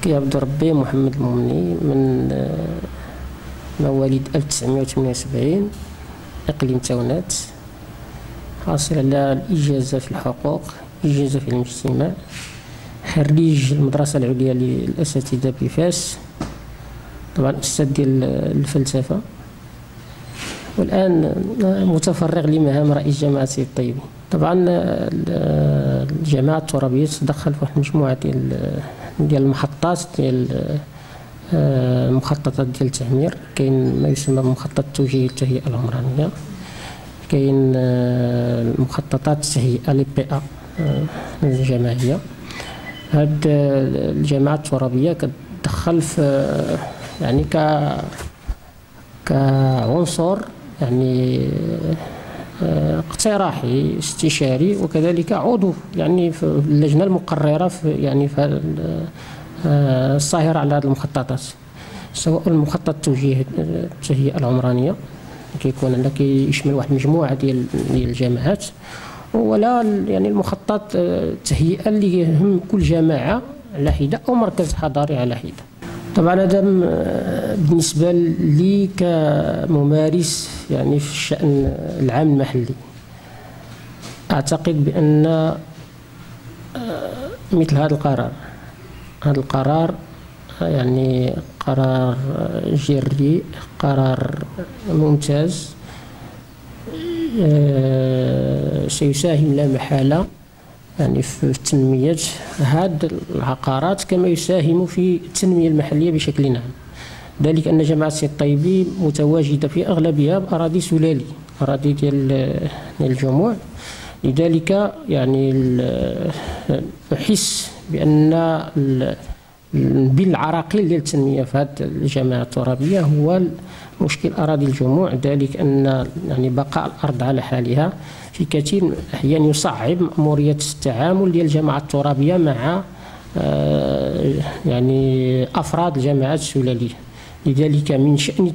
كيعبد ربي محمد المؤمني من مواليد 1978 إقليم تاونات، حاصل على الإجازة في الحقوق، إجازة في الاجتماع، خريج المدرسة العليا للأساتذة بفاس، طبعا أستاذ ديال الفلسفة، والآن متفرغ لمهام رئيس جامعة سيدي الطيبي. طبعا الجامعة الترابية تدخل في واحد المجموعة ديال المحطات ديال المخططات ديال التعمير. كاين ما يسمى بمخطط توجيه التهيئة العمرانية، كاين المخططات التهيئة للبيئة الجماعية. هاد الجامعة الترابية كتدخل في يعني كعنصر يعني اقتراحي استشاري، وكذلك عضو يعني في اللجنة المقررة في يعني في الصاهرة على هذه المخططات، سواء المخطط توجيه التهيئة العمرانية كيكون عندنا كيشمل واحد المجموعة ديال الجامعات، ولا يعني المخطط التهيئة اللي يهم كل جماعة على حدة أو مركز حضاري على حدة. طبعا هذا بالنسبة لي كممارس يعني في الشأن العام المحلي، أعتقد بأن مثل هذا القرار يعني قرار جريء، قرار ممتاز، سيساهم لا محالة يعني في تنمية هذه العقارات كما يساهم في التنمية المحلية بشكل عام. ذلك أن جامعة سيدي الطيبي متواجدة في أغلبها بأراضي سلالي، أراضي ديال الجموع، لذلك يعني أحس بأن بالعراقيل ديال التنمية في هذه الجامعة الترابية هو مشكل أراضي الجموع. ذلك أن يعني بقاء الأرض على حالها في كثير من الأحيان يصعب مأمورية التعامل ديال الجامعة الترابية مع يعني أفراد الجامعات السلالية. لذلك من شأن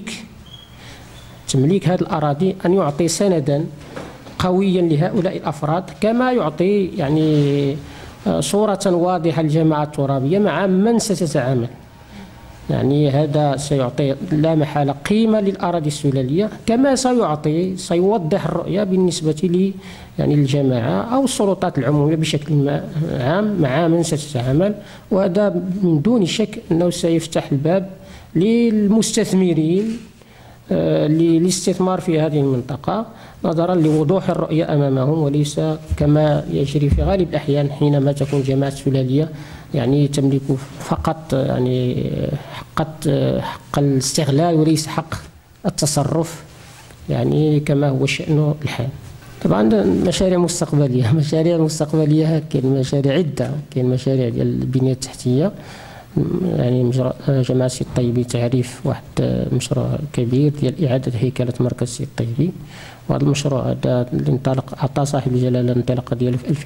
تمليك هذه الأراضي أن يعطي سندا قويا لهؤلاء الأفراد، كما يعطي يعني صورة واضحة للجامعة الترابية مع من ستتعامل. يعني هذا سيعطي لا محالة قيمة للأراضي السلالية، كما سيوضح الرؤية بالنسبة لي يعني الجماعة أو السلطات العمومية بشكل عام مع من ستتعامل. وهذا من دون شك أنه سيفتح الباب للمستثمرين للاستثمار في هذه المنطقة، نظرا لوضوح الرؤية أمامهم، وليس كما يجري في غالب الأحيان حينما تكون جماعة سلالية يعني تملك فقط يعني حق الاستغلال وليس حق التصرف، يعني كما هو شأنه الحال. طبعا مشاريع مستقبلية كاين مشاريع عدة، كاين مشاريع ديال البنية التحتية، يعني جامعة سيدي الطيبي تعرف واحد مشروع كبير ديال إعادة هيكلة مركز سيدي الطيبي، وهذا المشروع هذا اللي أعطى صاحب الجلالة الانطلاقة ديالو في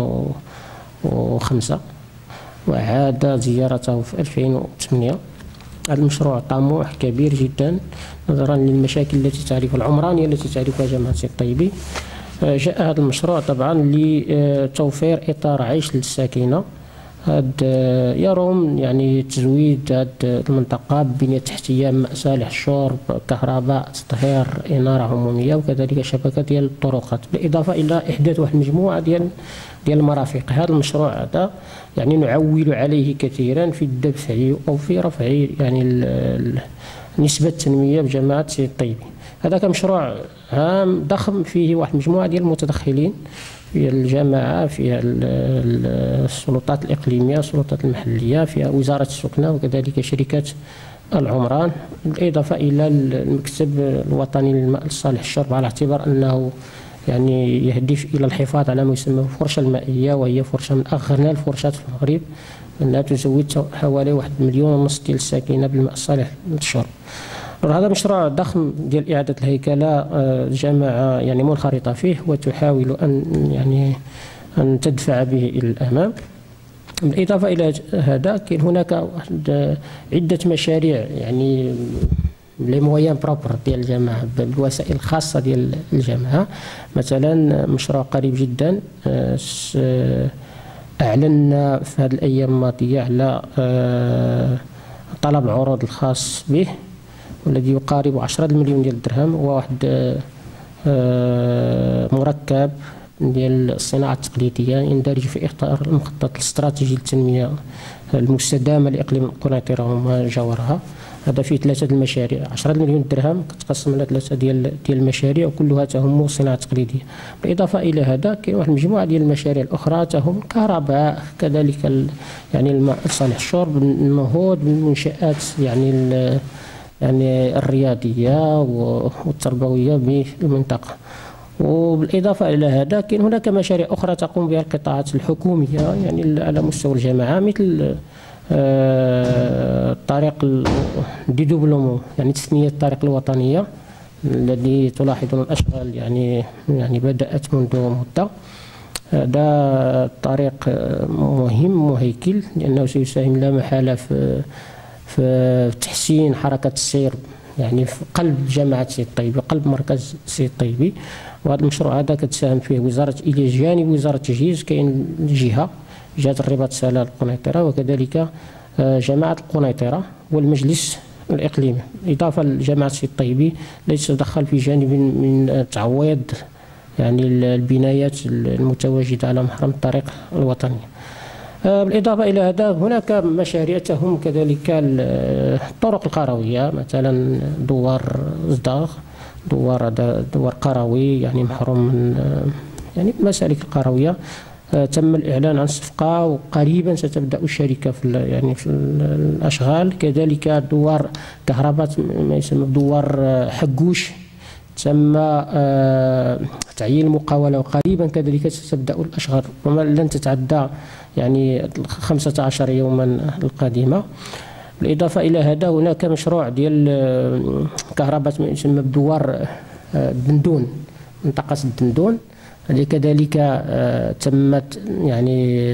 2005 وعاد زيارته في 2008. هذا المشروع طموح كبير جدا نظرا للمشاكل التي تعرفها العمرانية التي تعرفها جامعة سيدي الطيبي. جاء هذا المشروع طبعا لتوفير إطار عيش للساكنة، يروم يعني تزويد هذه المنطقة ببنية تحتية، مصالح الشرب، كهرباء، تطهير، إنارة عمومية، وكذلك شبكة ديال الطرقات، بالإضافة إلى إحداث واحد المجموعة ديال المرافق. هذا المشروع هذا يعني نعول عليه كثيرا في الدفع أو في رفع يعني نسبة التنمية بجامعة سيدي الطيبي. هذا كمشروع هام ضخم فيه واحد المجموعة ديال المتدخلين في الجامعة، فيها السلطات الإقليمية، السلطات المحلية، فيها وزارة السكنة، وكذلك شركات العمران، بالإضافة إلى المكتب الوطني للماء لصالح الشرب، على اعتبار أنه يعني يهدف إلى الحفاظ على ما يسمى الفرشة المائية، وهي فرشة من أغنى الفرشات في المغرب، أنها تزود حوالي 1.5 مليون ديال الساكنة بالماء الصالح للشرب. هذا مشروع ضخم ديال إعادة الهيكلة، الجامعة يعني منخرطة فيه وتحاول أن تدفع به إلى الأمام. بالإضافة إلى هذا كاين هناك عدة مشاريع يعني لي مويان بروبر ديال الجامعة بالوسائل الخاصة ديال الجامعة. مثلا مشروع قريب جدا أعلنا في هذه الأيام الماضية على طلب عروض الخاص به والذي يقارب 10 مليون ديال الدرهم، وواحد مركب ديال الصناعة التقليدية يندرج في إطار المخطط الاستراتيجي للتنمية المستدامة لإقليم القنيطرة وما جاورها. هذا فيه 3 المشاريع، 10 مليون درهم كتقسم على 3 ديال المشاريع وكلها تهم الصناعة التقليدية. بالإضافة إلى هذا كاين واحد المجموعة ديال المشاريع الأخرى تهم كهرباء، كذلك يعني الماء لصالح الشرب، النهوض بالمنشآت يعني الرياضية والتربوية بالمنطقة. وبالإضافة إلى هذا كاين هناك مشاريع أخرى تقوم بها القطاعات الحكومية يعني على مستوى الجامعة، مثل الطريق ديدوبلومون يعني تثنية الطريق الوطنية الذي تلاحظون الأشغال يعني بدأت منذ مدة. هذا طريق مهم وهيكل لأنه سيساهم لا محالة في تحسين حركة السير يعني في قلب جامعة سيد طيبي، قلب مركز سيد طيبي. وهذا المشروع هذا كتساهم فيه وزارة إلى جانب وزارة التجهيز كاين جهة الرباط سلال القنيطرة، وكذلك جماعة القنيطرة والمجلس الإقليمي، إضافة لجامعة سيد طيبي التي تتدخل في جانب من تعويض يعني البنايات المتواجدة على محرم الطريق الوطني. بالإضافة إلى هذا هناك مشاريع تهم كذلك الطرق القروية، مثلا دوار زداغ، دوار قروي يعني محروم من يعني المسالك القروية. تم الإعلان عن الصفقة وقريبا ستبدأ الشركة في الأشغال. كذلك دوار كهرباء ما يسمى دوار حقوش تم تعيين المقاولة وقريبا كذلك ستبدأ الأشغال وما لن تتعدى يعني 15 يوما القادمة. بالإضافة إلى هذا هناك مشروع ديال كهرباء ما يسمى بدوار الدندون، منطقة الدندون، هذه كذلك تمت يعني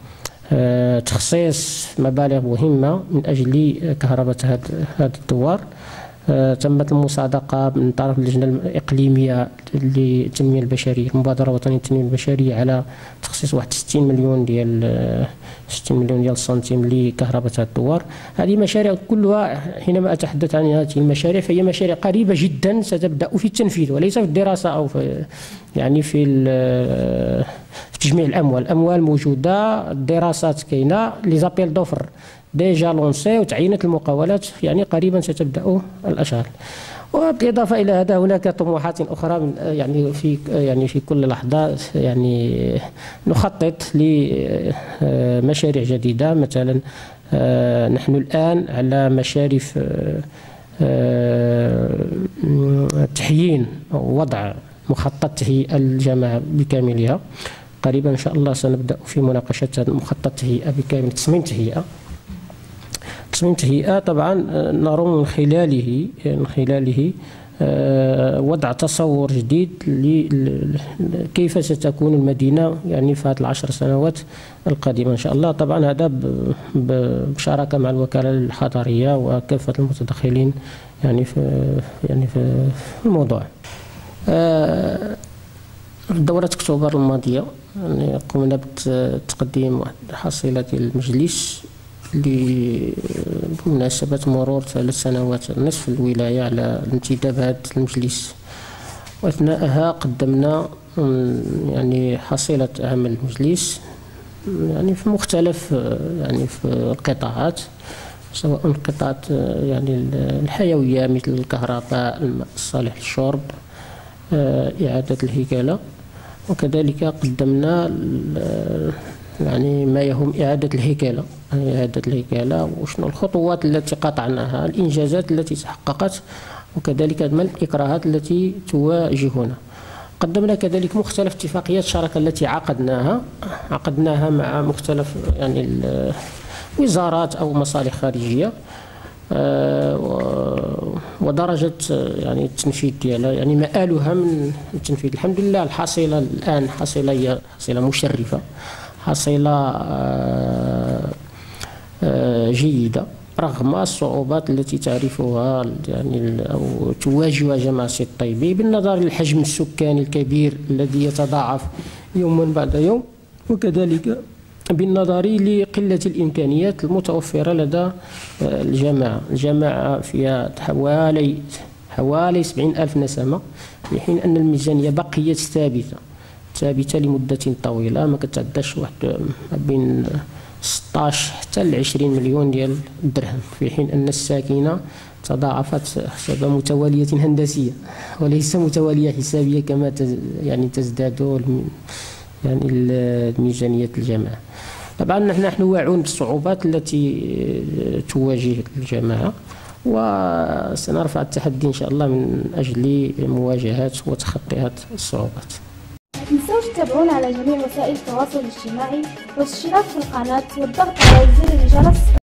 تخصيص مبالغ مهمة من أجل كهرباء هذا الدوار. تمت المصادقة من طرف اللجنة الإقليمية للتنمية البشرية، المبادرة الوطنية للتنمية البشرية، على تخصيص واحد 60 مليون ديال السنتيم لكهرباء هذا الدوار. هذه مشاريع كلها حينما أتحدث عن هذه المشاريع فهي مشاريع قريبة جدا ستبدأ في التنفيذ وليس في الدراسة أو في يعني في تجميع الأموال موجودة، الدراسات كاينة، لي زابيل دوفر ديجا لونسي وتعينت المقاولات، يعني قريبا ستبدأ الأشغال. وبالإضافة إلى هذا هناك طموحات أخرى يعني في كل لحظة يعني نخطط لمشاريع جديدة. مثلا نحن الآن على مشارف تحيين أو وضع مخطط تهيئة الجامعة بكاملها. قريبا إن شاء الله سنبدأ في مناقشة مخطط تهيئة بكامل، تصميم تهيئة طبعا نرى من خلاله وضع تصور جديد كيف ستكون المدينة يعني في هذه ال10 سنوات القادمة إن شاء الله. طبعا هذا بشراكة مع الوكالة الحضرية وكافة المتدخلين يعني في الموضوع. في دورة أكتوبر الماضية يعني قمنا بتقديم حصيلة المجلس بمناسبة مرور 3 سنوات نصف الولاية على الانتدابات المجلس، وأثناءها قدمنا يعني حصيلة عمل المجلس يعني في مختلف يعني في القطاعات، سواء القطاعات يعني الحيوية مثل الكهرباء، الماء الصالح للشرب، إعادة الهيكلة، وكذلك قدمنا يعني ما يهم إعادة الهيكلة وشنو الخطوات التي قطعناها، الإنجازات التي تحققت، وكذلك ما الإكراهات التي تواجهنا. قدمنا كذلك مختلف اتفاقيات الشراكة التي عقدناها مع مختلف يعني الوزارات أو مصالح خارجية، ودرجة يعني التنفيذ ديالها يعني مآلها من التنفيذ. الحمد لله الحصيلة الآن حصيلة مشرفة، حصيلة جيدة رغم الصعوبات التي تعرفها يعني أو تواجهها جامعة سيد طيبي بالنظر للحجم السكاني الكبير الذي يتضاعف يوما بعد يوم، وكذلك بالنظر لقلة الإمكانيات المتوفرة لدى الجماعة فيها حوالي 70,000 نسمة، في حين أن الميزانية بقيت ثابتة لمدة طويلة، ما كتعداش واحد ما بين 16 حتى ل 20 مليون ديال الدرهم، في حين أن الساكنة تضاعفت حسب متوالية هندسية وليس متوالية حسابية كما يعني تزداد يعني ميزانية الجماعة. طبعا نحن واعون بالصعوبات التي تواجه الجماعة، وسنرفع التحدي إن شاء الله من أجل مواجهة وتخطي هذه الصعوبات. ما تنسوش تتابعونا على جميع وسائل التواصل الاجتماعي والاشتراك في القناة والضغط على زر الجرس